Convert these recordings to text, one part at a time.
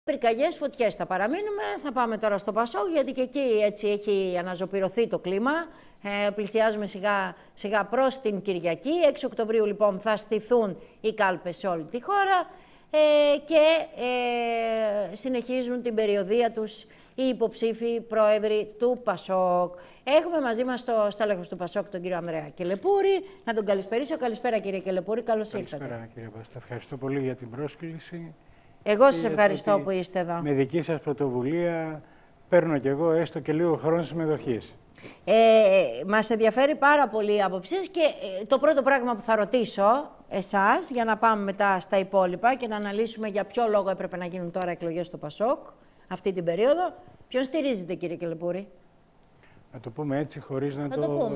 Πυρκαγιές, φωτιές θα παραμείνουμε. Θα πάμε τώρα στο Πασόκ, γιατί και εκεί έτσι έχει αναζωπηρωθεί το κλίμα. Πλησιάζουμε σιγά σιγά προς την Κυριακή. 6 Οκτωβρίου λοιπόν θα στηθούν οι κάλπες σε όλη τη χώρα και συνεχίζουν την περιοδεία τους οι υποψήφοι πρόεδροι του Πασόκ. Έχουμε μαζί μας στο στέλεχος του Πασόκ τον κύριο Ανδρέα Κελεπούρη. Να τον καλησπερίσω. Καλησπέρα κύριε Κελεπούρη, καλώς ήρθατε. Καλησπέρα κύριε Πάστα. Ευχαριστώ πολύ για την πρόσκληση. Εγώ σας ευχαριστώ που είστε εδώ. Με δική σας πρωτοβουλία παίρνω κι εγώ έστω και λίγο χρόνο συμμετοχής. Μας ενδιαφέρει πάρα πολύ η άποψή σας και το πρώτο πράγμα που θα ρωτήσω εσάς, για να πάμε μετά στα υπόλοιπα και να αναλύσουμε για ποιο λόγο έπρεπε να γίνουν τώρα εκλογές στο Πασόκ αυτή την περίοδο. Ποιον στηρίζετε κύριε Κελεπούρη? Να το πούμε έτσι, χωρίς να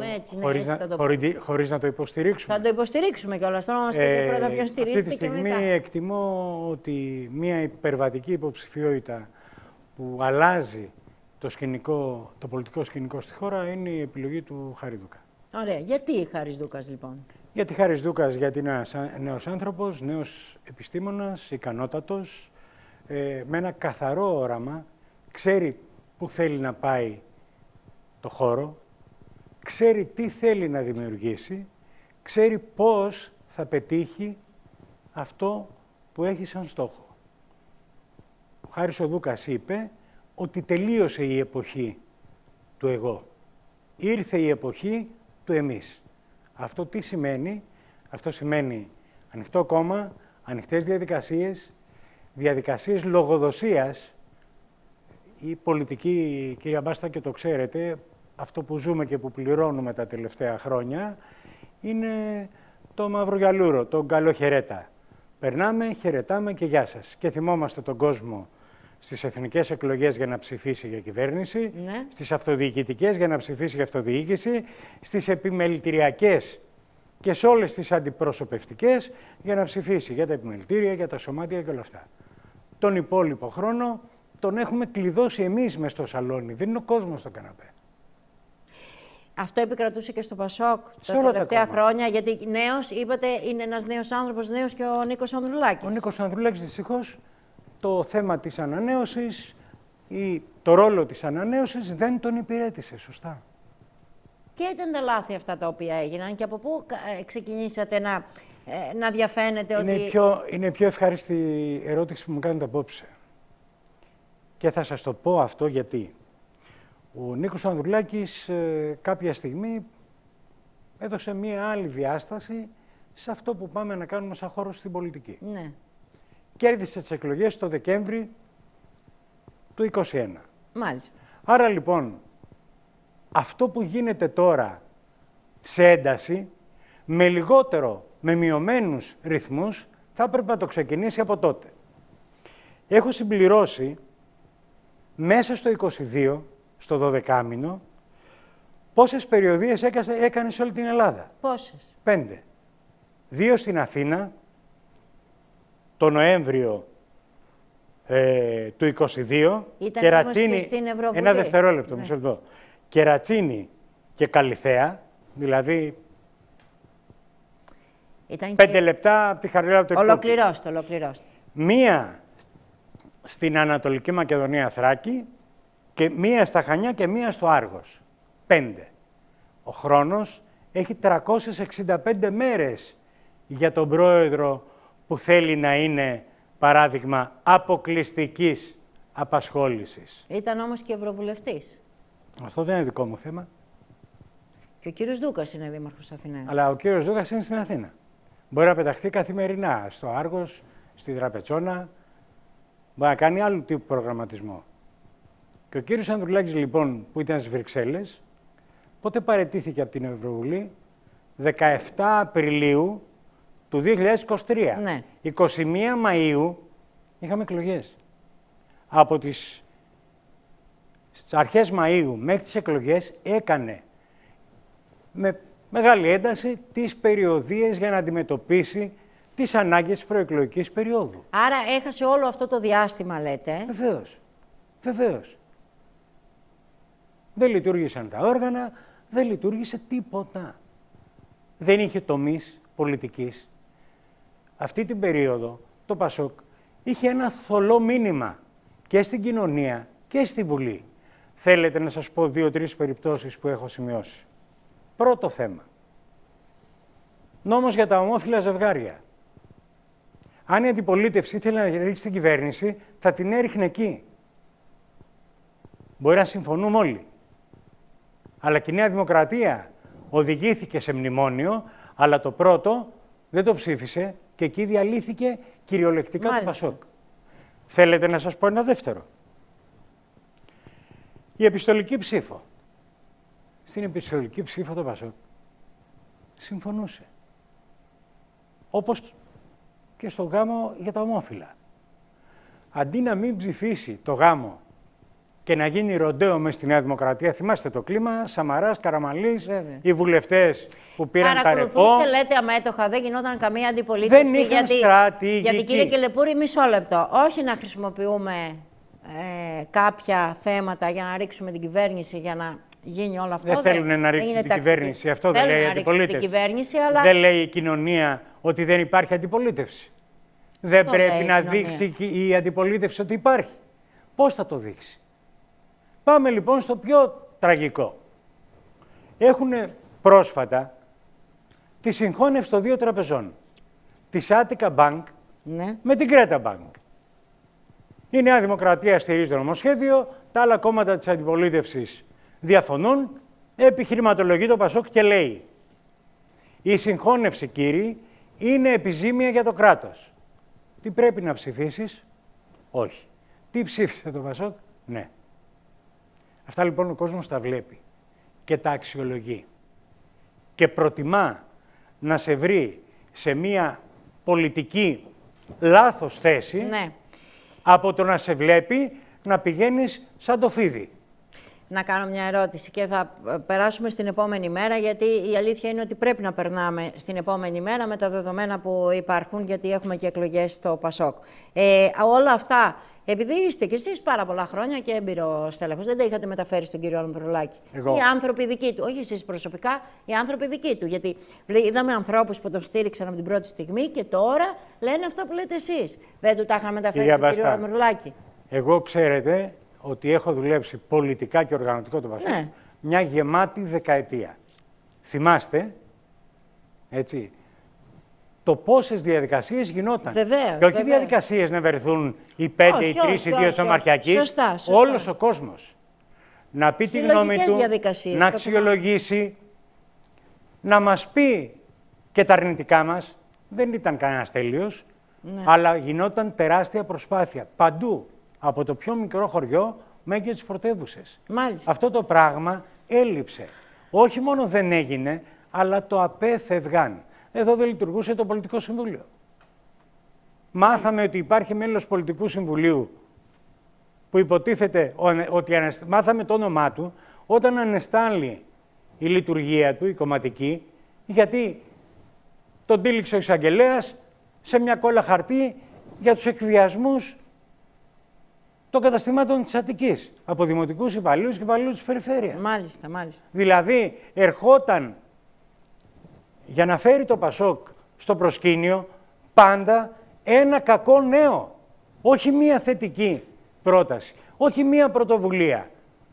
χωρίς να το υποστηρίξουμε. Θα το υποστηρίξουμε κιόλας. Θέλω να μας πείτε πρώτα ποιον στηρίζετε αυτή τη στιγμή και μετά. εκτιμώ ότι μια υπερβατική υποψηφιότητα που αλλάζει το πολιτικό σκηνικό στη χώρα είναι η επιλογή του Χαριδούκα. Ωραία. Γιατί Χάρης Δούκας λοιπόν? Γιατί Χάρης Δούκας, γιατί είναι ένας νέος άνθρωπος, νέος επιστήμονας, ικανότατος, με ένα καθαρό όραμα, ξέρει που θέλει να πάει το χώρο, ξέρει τι θέλει να δημιουργήσει, ξέρει πώς θα πετύχει αυτό που έχει σαν στόχο. Ο Χάρης ο Δούκας είπε ότι τελείωσε η εποχή του εγώ. Ήρθε η εποχή του εμείς. Αυτό τι σημαίνει? Αυτό σημαίνει ανοιχτό κόμμα, ανοιχτές διαδικασίες λογοδοσίας. Η πολιτική, κυρία Μπάστα, και το ξέρετε, αυτό που ζούμε και που πληρώνουμε τα τελευταία χρόνια, είναι το μαυρογιαλούρο, το καλοχαιρέτα. Περνάμε, χαιρετάμε και γεια σας. Και θυμόμαστε τον κόσμο στις εθνικές εκλογές για να ψηφίσει για κυβέρνηση, ναι, στις αυτοδιοικητικές για να ψηφίσει για αυτοδιοίκηση, στις επιμελητηριακές και σε όλες τις αντιπροσωπευτικές για να ψηφίσει για τα επιμελητήρια, για τα σωμάτια και όλα αυτά. Τον υπόλοιπο χρόνο τον έχουμε κλειδώσει εμείς μες στο σαλόνι, δεν είναι ο κόσμος στο καναπέ. Αυτό επικρατούσε και στο Πασόκ τα τελευταία χρόνια, γιατί νέος, είπατε, είναι ένας νέος άνθρωπος, νέος και ο Νίκος Ανδρουλάκης. Ο Νίκος Ανδρουλάκης, δυστυχώς, το θέμα της ανανέωσης ή το ρόλο της ανανέωσης δεν τον υπηρέτησε σωστά. Και ήταν τα λάθη αυτά τα οποία έγιναν και από πού ξεκινήσατε να διαφαίνεται ότι... Είναι πιο ευχάριστη ερώτηση που μου κάνετε απόψε. Και θα σας το πω αυτό γιατί. Ο Νίκος Ανδρουλάκης κάποια στιγμή έδωσε μία άλλη διάσταση σε αυτό που πάμε να κάνουμε σαν χώρο στην πολιτική. Ναι. Κέρδισε τις εκλογές το Δεκέμβρη του 2021. Μάλιστα. Άρα λοιπόν, αυτό που γίνεται τώρα σε ένταση, με μειωμένους ρυθμούς, θα έπρεπε να το ξεκινήσει από τότε. Έχω συμπληρώσει μέσα στο 22, στο 12μηνο, πόσες περιοδίες έκανε σε όλη την Ελλάδα. Πόσες? 5. 2 στην Αθήνα, το Νοέμβριο του 22. Ήταν Κερατσίνη, όμως και στην Ευρωβουλή. ένα δευτερόλεπτο, ναι, μισό λεπτό. Κερατσίνη και Καλιθέα, δηλαδή ήταν 5 λεπτά από τη Χαριλάου του Εκπούκη. Ολοκληρώστε. Μία στην Ανατολική Μακεδονία Θράκη και μία στα Χανιά και μία στο Άργος. 5. Ο χρόνος έχει 365 μέρες για τον πρόεδρο που θέλει να είναι παράδειγμα αποκλειστικής απασχόλησης. Ήταν όμως και ευρωβουλευτής. Αυτό δεν είναι δικό μου θέμα. Και ο κύριος Δούκας είναι δήμαρχος Αθηναίου. Αλλά ο κύριος Δούκας είναι στην Αθήνα. Μπορεί να πεταχθεί καθημερινά στο Άργος, στη Δραπετσόνα, μπορεί να κάνει άλλου τύπου προγραμματισμό. Και ο κύριος Ανδρουλάκης, λοιπόν, που ήταν στις Βρυξέλλες, πότε παραιτήθηκε από την Ευρωβουλή? 17 Απριλίου του 2023. Ναι. 21 Μαΐου είχαμε εκλογές. Από τις αρχές Μαΐου μέχρι τις εκλογές έκανε με μεγάλη ένταση τις περιοδίες για να αντιμετωπίσει τις ανάγκες της προεκλογικής περίοδου. Άρα έχασε όλο αυτό το διάστημα, λέτε. Βεβαίως. Βεβαίως. Δεν λειτουργήσαν τα όργανα, δεν λειτουργήσε τίποτα. Δεν είχε τομείς πολιτικής. Αυτή την περίοδο το Πασόκ είχε ένα θολό μήνυμα και στην κοινωνία και στη Βουλή. Θέλετε να σας πω 2-3 περιπτώσεις που έχω σημειώσει. Πρώτο θέμα. Νόμος για τα ομόφυλα ζευγάρια. Αν η αντιπολίτευση ήθελε να ρίξει την κυβέρνηση, θα την έριχνε εκεί. Μπορεί να συμφωνούμε όλοι. Αλλά και η Νέα Δημοκρατία οδηγήθηκε σε μνημόνιο, αλλά το πρώτο δεν το ψήφισε και εκεί διαλύθηκε κυριολεκτικά το Πασόκ. Θέλετε να σας πω ένα δεύτερο. Η επιστολική ψήφο. Στην επιστολική ψήφο το Πασόκ συμφωνούσε. Όπως και στο γάμο για τα ομόφυλα. Αντί να μην ψηφίσει το γάμο και να γίνει ροντέο μες στη Νέα Δημοκρατία, θυμάστε το κλίμα, Σαμαράς, Καραμανλής, οι βουλευτές που πήραν τα ρεπό. Παρακολουθούσε, λέτε, αμέτωχα, δεν γινόταν καμία αντιπολίτευση. Δεν είχαν στρατηγική. Γιατί, κύριε Κελεπούρη, μισό λεπτό. Όχι να χρησιμοποιούμε κάποια θέματα για να ρίξουμε την κυβέρνηση, για να γίνει όλο αυτό. Δεν θέλουν να ρίξουν την κυβέρνηση. Αυτό δεν λέει η αντιπολίτευση. Αλλά... Δεν λέει η κοινωνία ότι δεν υπάρχει αντιπολίτευση. Δεν πρέπει να δείξει η αντιπολίτευση ότι υπάρχει. Πώς θα το δείξει? Πάμε λοιπόν στο πιο τραγικό. Έχουν πρόσφατα τη συγχώνευση των 2 τραπεζών. Της Attica Bank με την Creta Bank. Η Νέα Δημοκρατία στηρίζει το νομοσχέδιο, τα άλλα κόμματα της αντιπολίτευσης διαφωνούν, επιχειρηματολογεί το Πασόκ και λέει: η συγχώνευση, κύριοι, είναι επιζήμια για το κράτος. Τι πρέπει να ψηφίσεις? Όχι. Τι ψήφισε το Πασόκ? Ναι. Αυτά λοιπόν ο κόσμος τα βλέπει και τα αξιολογεί και προτιμά να σε βρει σε μία πολιτική λάθος θέση από το να σε βλέπει να πηγαίνεις σαν το φίδι. Να κάνω μια ερώτηση και θα περάσουμε στην επόμενη μέρα, γιατί η αλήθεια είναι ότι πρέπει να περνάμε στην επόμενη μέρα με τα δεδομένα που υπάρχουν, γιατί έχουμε και εκλογές στο Πασόκ. Όλα αυτά, επειδή είστε κι εσείς πάρα πολλά χρόνια και έμπειρο στέλεχος, δεν τα είχατε μεταφέρει στον κύριο Μητσοτάκη. Οι άνθρωποι δικοί του, όχι εσείς προσωπικά, οι άνθρωποι δικοί του. Γιατί είδαμε ανθρώπους που τον στήριξαν από την πρώτη στιγμή και τώρα λένε αυτό που λέτε εσείς. Δεν του τα είχαν μεταφέρει στον κύριο Μητσοτάκη. Εγώ ξέρετε ότι έχω δουλέψει πολιτικά και οργανωτικό το Πασόκ μια γεμάτη δεκαετία. Θυμάστε, έτσι, το πόσες διαδικασίες γινόταν. Βεβαίως, και όχι διαδικασίες να βρεθούν οι 5, οι 3, οι 2 σωματιακοί. Όλος ο κόσμος να πει τη γνώμη του, να αξιολογήσει, να μας πει και τα αρνητικά μας. Δεν ήταν κανένας τέλειος, αλλά γινόταν τεράστια προσπάθεια παντού. Από το πιο μικρό χωριό μέχρι και τις πρωτεύουσες. Αυτό το πράγμα έλειψε. Όχι μόνο δεν έγινε, αλλά το απέφευγαν. Εδώ δεν λειτουργούσε το Πολιτικό Συμβούλιο. Μάθαμε ότι υπάρχει μέλος Πολιτικού Συμβουλίου που υποτίθεται ότι μάθαμε το όνομά του όταν ανεστάλλει η λειτουργία του, η κομματική, γιατί τον τύλιξε ο εισαγγελέας σε μια κόλλα χαρτί για τους εκβιασμούς των καταστημάτων της Αττικής, από δημοτικούς υπαλλήλους και υπαλλήλους της περιφέρειας. Μάλιστα, μάλιστα. Δηλαδή, ερχόταν για να φέρει το Πασόκ στο προσκήνιο πάντα ένα κακό νέο. Όχι μία θετική πρόταση, όχι μία πρωτοβουλία.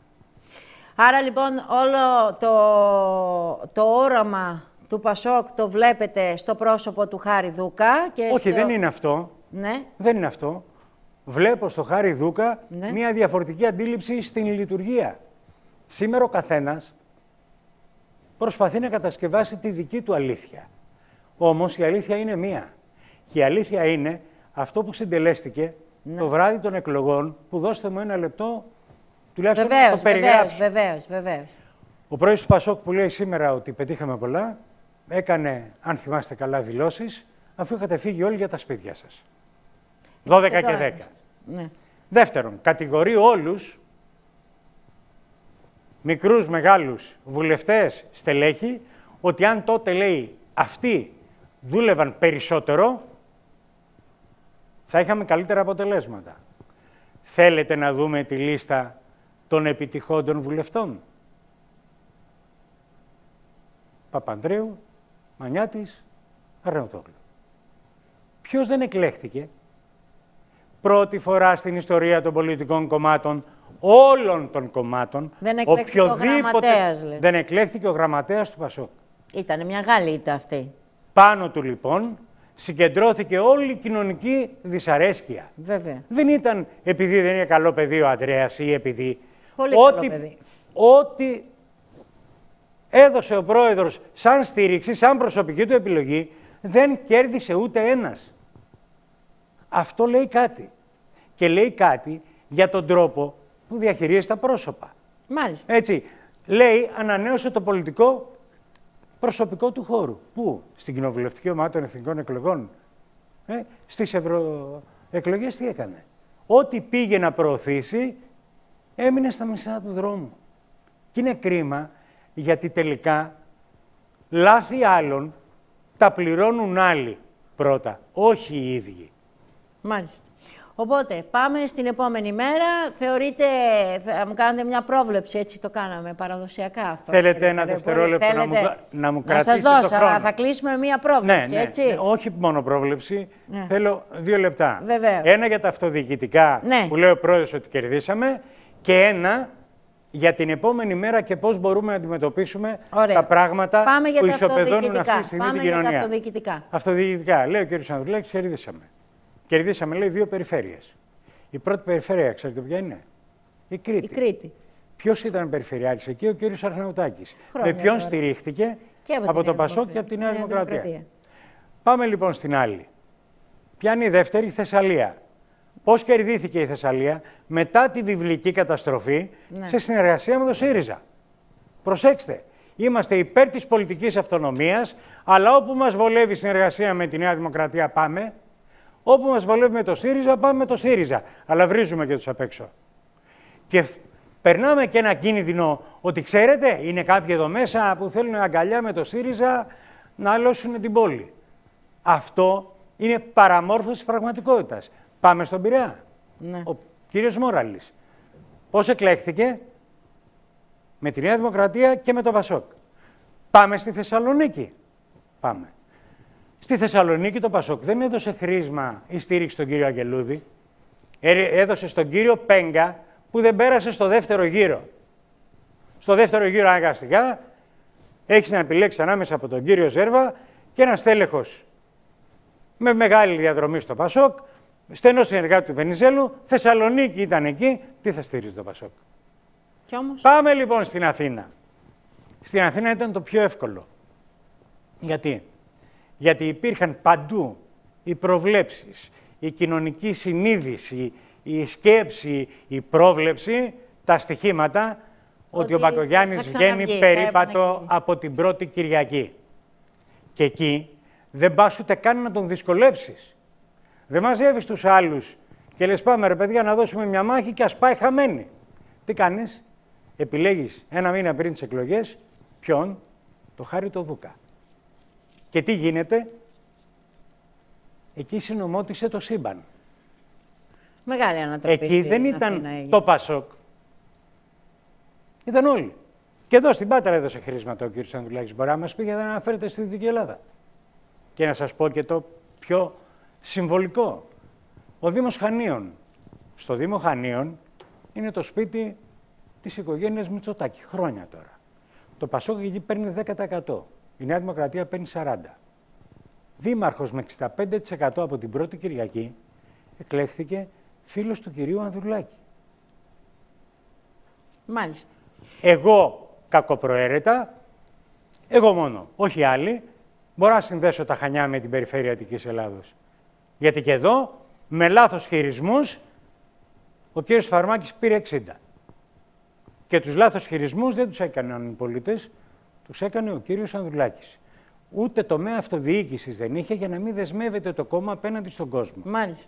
Άρα λοιπόν όλο το όραμα του Πασόκ το βλέπετε στο πρόσωπο του Χάρη Δούκα. Και όχι, δεν είναι αυτό. Ναι. Δεν είναι αυτό. Βλέπω στο Χάρη Δούκα μία διαφορετική αντίληψη στην λειτουργία. Σήμερα ο καθένας προσπαθεί να κατασκευάσει τη δική του αλήθεια. Όμως η αλήθεια είναι μία. Και η αλήθεια είναι αυτό που συντελέστηκε το βράδυ των εκλογών, που δώστε μου ένα λεπτό, τουλάχιστον να το περιγράψω. Βεβαίως. Ο πρόεδρος του Πασόκ που λέει σήμερα ότι πετύχαμε πολλά, έκανε, αν θυμάστε καλά, δηλώσεις, αφού είχατε φύγει όλοι για τα σπίτια σας. 12 και 10. Ναι. Δεύτερον, κατηγορεί όλους, μικρούς, μεγάλους, βουλευτές, στελέχη, ότι αν τότε, λέει, αυτοί δούλευαν περισσότερο, θα είχαμε καλύτερα αποτελέσματα. Θέλετε να δούμε τη λίστα των επιτυχόντων βουλευτών? Παπανδρέου, Μανιάτης, Αρναούτογλου. Ποιος δεν εκλέχθηκε? πρώτη φορά στην ιστορία των πολιτικών κομμάτων, όλων των κομμάτων, δεν εκλέχθηκε ο γραμματέας, λέει. Δεν εκλέχθηκε ο γραμματέας του Πασόκ. Ήταν μια γαλήτα αυτή. Πάνω του λοιπόν συγκεντρώθηκε όλη η κοινωνική δυσαρέσκεια. Βέβαια. Δεν ήταν επειδή δεν είναι καλό παιδί ο Ανδρέας ή επειδή... Πολύ καλό παιδί. Ό,τι έδωσε ο πρόεδρος σαν στήριξη, σαν προσωπική του επιλογή, δεν κέρδισε ούτε ένας. Αυτό λέει κάτι. Και λέει κάτι για τον τρόπο που διαχειρίζεται τα πρόσωπα. Μάλιστα. Έτσι, λέει, ανανέωσε το πολιτικό προσωπικό του χώρου. Πού? Στην κοινοβουλευτική ομάδα των εθνικών εκλογών. Στις ευρωεκλογές τι έκανε? Ό,τι πήγε να προωθήσει, έμεινε στα μισά του δρόμου. Και είναι κρίμα, γιατί τελικά λάθη άλλων τα πληρώνουν άλλοι πρώτα, όχι οι ίδιοι. Μάλιστα. Οπότε, πάμε στην επόμενη μέρα. Θεωρείτε, θα μου κάνετε μια πρόβλεψη, έτσι το κάναμε παραδοσιακά αυτό. Θέλετε ένα δευτερόλεπτο να μου κρατήσετε το χρόνο. Να σας δώσω, αλλά θα κλείσουμε μια πρόβλεψη, έτσι. Ναι, όχι μόνο πρόβλεψη, θέλω 2 λεπτά. Βεβαίως. Ένα για τα αυτοδιοικητικά, που λέει ο πρόεδρος ότι κερδίσαμε, και ένα για την επόμενη μέρα και πώς μπορούμε να αντιμετωπίσουμε τα πράγματα που ισοπεδώνουν αυτή τη στιγμή την κοινωνία. Για τα αυτοδιοικητικά. Αυτοδιοικητικά. Λέει ο κ. Ανδρουλάκης, κερδίσαμε. Κερδίσαμε, λέει, 2 περιφέρειες. Η πρώτη περιφέρεια, ξέρετε ποια είναι? Η Κρήτη. Η Κρήτη. Ποιος ήταν περιφερειάρχης εκεί? Ο κ. Αρναουτάκης. Με ποιον στηρίχτηκε? Από το Πασόκ και από τη Νέα Δημοκρατία. Πάμε λοιπόν στην άλλη. Ποια είναι η δεύτερη? Η Θεσσαλία. Πώς κερδίθηκε η Θεσσαλία? Μετά τη βιβλική καταστροφή, σε συνεργασία με το ΣΥΡΙΖΑ. Προσέξτε, είμαστε υπέρ της πολιτικής αυτονομίας, αλλά όπου μας βολεύει η συνεργασία με τη Νέα Δημοκρατία πάμε, όπου μας βολεύει με το ΣΥΡΙΖΑ πάμε με το ΣΥΡΙΖΑ, αλλά βρίζουμε και τους απ' έξω. Και περνάμε και ένα κίνδυνο ότι, ξέρετε, είναι κάποιοι εδώ μέσα που θέλουν αγκαλιά με το ΣΥΡΙΖΑ να αλώσουν την πόλη. Αυτό είναι παραμόρφωση πραγματικότητας. Πάμε στον Πειραιά. Ναι. Ο κύριος Μόραλης. Πώς εκλέχθηκε? Με τη Νέα Δημοκρατία και με το Πασόκ. Πάμε στη Θεσσαλονίκη. Πάμε. Στη Θεσσαλονίκη το Πασόκ δεν έδωσε χρήσμα ή στήριξη στον κύριο Αγγελούδη. Έδωσε στον κύριο Πέγκα που δεν πέρασε στο δεύτερο γύρο. Στο δεύτερο γύρο αναγκαστικά έχεις να επιλέξεις ανάμεσα από τον κύριο Ζέρβα και ένα στέλεχος με μεγάλη διαδρομή στο Πασόκ, στενό συνεργάτη του Βενιζέλου. Θεσσαλονίκη ήταν εκεί. Τι θα στηρίζει το Πασόκ? Κι όμως... Πάμε λοιπόν στην Αθήνα. Στην Αθήνα ήταν το πιο εύκολο. Γιατί? Γιατί υπήρχαν παντού οι προβλέψεις, η κοινωνική συνείδηση, η σκέψη, η πρόβλεψη, τα στοιχήματα ότι ο Μπακογιάννης βγαίνει περίπατο από την πρώτη Κυριακή. Και εκεί δεν πας ούτε καν να τον δυσκολέψεις. Δεν μαζεύεις τους άλλους και λες πάμε ρε παιδιά να δώσουμε μια μάχη και ας πάει χαμένη. Τι κάνεις? Επιλέγεις ένα μήνα πριν τις εκλογές ποιον? Το Χάρη το Δούκα. Και τι γίνεται? Εκεί συνομότησε το σύμπαν. Μεγάλη ανατροπή. Εκεί δεν ήταν το Πασόκ. Ήταν όλοι. Και εδώ στην Πάτρα έδωσε χρήματα ο κ. Ανδρουλάκης. Μπορεί να μας πει γιατί δεν αναφέρεται στη Δυτική Ελλάδα. Και να σας πω και το πιο συμβολικό. Ο Δήμος Χανίων. Στο Δήμο Χανίων είναι το σπίτι της οικογένειας Μητσοτάκη. Χρόνια τώρα. Το Πασόκ εκεί παίρνει 10%. Η Νέα Δημοκρατία παίρνει 40%. Δήμαρχος με 65% από την πρώτη Κυριακή εκλέχθηκε φίλος του κυρίου Ανδρουλάκη. Μάλιστα. Εγώ κακοπροαίρετα, εγώ μόνο, όχι άλλοι, μπορώ να συνδέσω τα Χανιά με την περιφέρεια Αττικής Ελλάδος. Γιατί και εδώ, με λάθος χειρισμούς, ο κύριος Φαρμάκης πήρε 60. Και τους λάθος χειρισμούς δεν τους έκαναν οι πολίτες, τους έκανε ο κύριος Ανδρουλάκης. Ούτε τομέα αυτοδιοίκησης δεν είχε για να μην δεσμεύεται το κόμμα απέναντι στον κόσμο. Μάλιστα.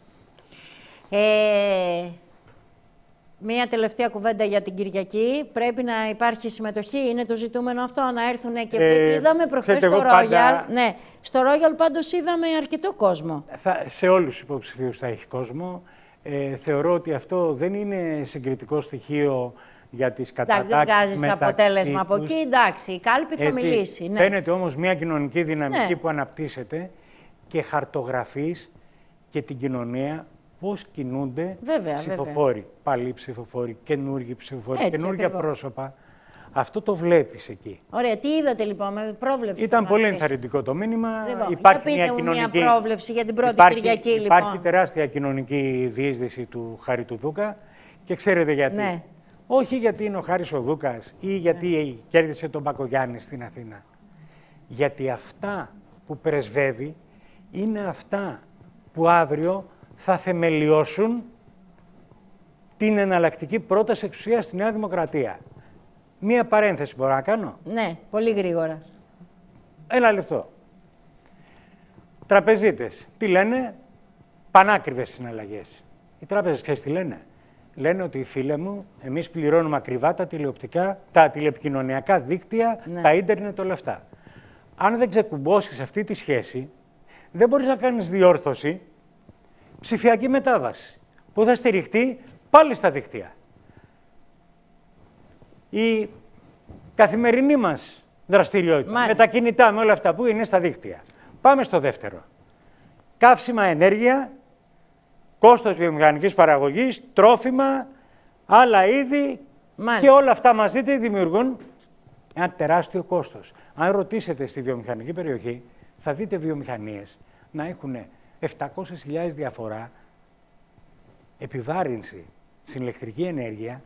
Μία τελευταία κουβέντα για την Κυριακή. Πρέπει να υπάρχει συμμετοχή. Είναι το ζητούμενο αυτό, να έρθουν και είδαμε προχθές στο Ρόγιαλ. Ναι, στο Ρόγιαλ πάντως είδαμε αρκετό κόσμο. Σε όλους τους υποψηφίους θα έχει κόσμο. Θεωρώ ότι αυτό δεν είναι συγκριτικό στοιχείο για τις κατατάξεις μεταξύ δεν βγάζεις αποτέλεσμα από εκεί, εντάξει, η κάλπη θα μιλήσει. Ναι. Φαίνεται όμως μια κοινωνική δυναμική που αναπτύσσεται και χαρτογραφείς και την κοινωνία πώς κινούνται Βέβαια, ψηφοφόροι, παλιοί ψηφοφόροι, καινούργιοι ψηφοφόροι, καινούργια ακριβώς. πρόσωπα. Αυτό το βλέπεις εκεί. Ωραία, τι είδατε λοιπόν με πρόβλεψη? Ήταν πολύ ενθαρρυντικό το μήνυμα. Λοιπόν, Υπάρχει για μια πείτε μου κοινωνική... μια πρόβλεψη για την πρώτη Κυριακή, λοιπόν. Υπάρχει τεράστια κοινωνική διείσδυση του Χάρη του Δούκα και ξέρετε γιατί. Ναι. Όχι γιατί είναι ο Χάρης ο Δούκας ή γιατί κέρδισε τον Μπακογιάννη στην Αθήνα. Γιατί αυτά που πρεσβεύει είναι αυτά που αύριο θα θεμελιώσουν την εναλλακτική πρόταση εξουσίας στη Νέα Δημοκρατία. Μία παρένθεση μπορώ να κάνω. Ναι, πολύ γρήγορα. Ένα λεπτό. Τραπεζίτες, τι λένε? Πανάκριβες συναλλαγές. Οι τράπεζες, ξέρεις τι λένε? Λένε ότι, φίλε μου, εμείς πληρώνουμε ακριβά τα τηλεπικοινωνιακά δίκτυα, τα ίντερνετ, όλα αυτά. Αν δεν ξεκουμπώσεις αυτή τη σχέση, δεν μπορείς να κάνεις διόρθωση, ψηφιακή μετάβαση, που θα στηριχτεί πάλι στα δίκτυα. Η καθημερινή μας δραστηριότητα, με τα κινητά, με όλα αυτά που είναι στα δίκτυα. Πάμε στο δεύτερο. Καύσιμα, ενέργεια, κόστος βιομηχανικής παραγωγής, τρόφιμα, άλλα είδη και όλα αυτά μαζί δημιουργούν ένα τεράστιο κόστος. Αν ρωτήσετε στη βιομηχανική περιοχή, θα δείτε βιομηχανίες να έχουν 700.000 διαφορά επιβάρυνση στην ηλεκτρική ενέργεια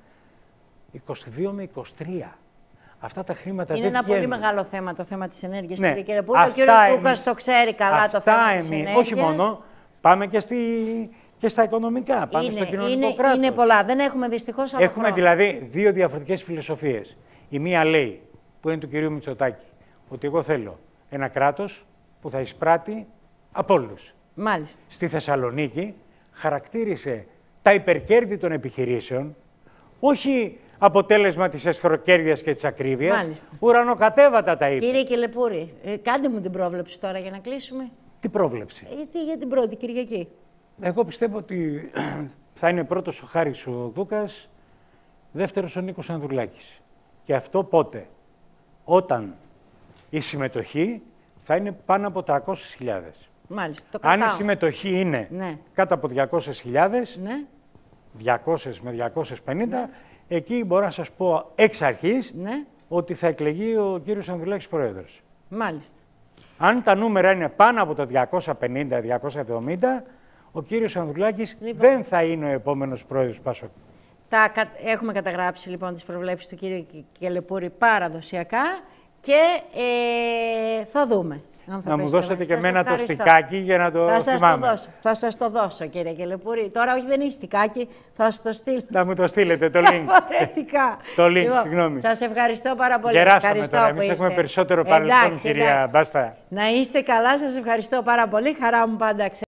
22 με 23. Αυτά τα χρήματα είναι δεν ένα βγαίνουν. πολύ μεγάλο θέμα το θέμα της ενέργειας, Ναι. κύριε Πούλη. Ο κύριος Δούκας το ξέρει καλά το θέμα της ενέργειας. Όχι μόνο, πάμε και στα οικονομικά, πάμε στο κοινωνικό κράτος. Είναι πολλά, δεν έχουμε δυστυχώς άλλο Έχουμε χρόνο. δηλαδή δύο διαφορετικές φιλοσοφίες. Η μία λέει, που είναι του κυρίου Μητσοτάκη, ότι εγώ θέλω ένα κράτος που θα εισπράττει από όλους. Μάλιστα. Στη Θεσσαλονίκη χαρακτήρισε τα υπερκέρδη των επιχειρήσεων, όχι αποτέλεσμα της εσχροκέρδειας και της ακρίβειας, Μάλιστα. ουρανοκατέβατα τα είπε. Κύριε Κελεπούρη, κάντε μου την πρόβλεψη τώρα για να κλείσουμε. Τι πρόβλεψη? Για την πρώτη Κυριακή. Εγώ πιστεύω ότι θα είναι πρώτος ο Χάρης ο Δούκας, δεύτερος ο Νίκος Ανδρουλάκης. Και αυτό πότε? Όταν η συμμετοχή θα είναι πάνω από 300.000. Μάλιστα, το Αν κρατάω. η συμμετοχή είναι κάτω από 200.000, 200 με 250, εκεί μπορώ να σας πω εξ αρχής ότι θα εκλεγεί ο κύριος Ανδρουλάκης πρόεδρος. Μάλιστα. Αν τα νούμερα είναι πάνω από το 250-270, ο κύριος Ανδρουλάκης δεν θα είναι ο επόμενος πρόεδρος του ΠΑΣΟΚ. Έχουμε καταγράψει λοιπόν τις προβλέψεις του κύριου Κελεπούρη παραδοσιακά και θα δούμε. Να μου δώσετε και εμένα το στικάκι για να το θυμάμαι. Θα σας το δώσω, κύριε Κελεπούρη. Τώρα όχι, δεν έχει στικάκι, θα σας το στείλω. Να μου το στείλετε, το link. Το link, συγγνώμη. Σας ευχαριστώ πάρα πολύ. Γεράσαμε τώρα, εμείς έχουμε περισσότερο παρελθόν, κυρία Μπάστα. Να είστε καλά, σας ευχαριστώ πάρα πολύ. Χαρά μου πάντα.